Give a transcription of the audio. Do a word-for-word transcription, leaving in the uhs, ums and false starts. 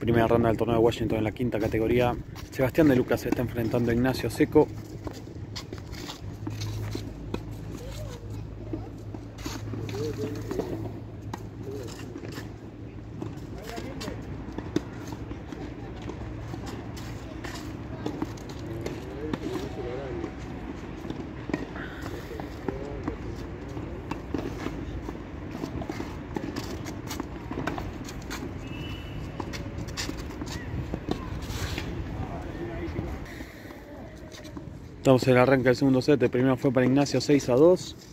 Primera ronda del torneo de Washington en la quinta categoría. Sebastián de Lucas se está enfrentando a Ignacio Seco. Estamos en el arranque del segundo set. El primero fue para Ignacio seis a dos.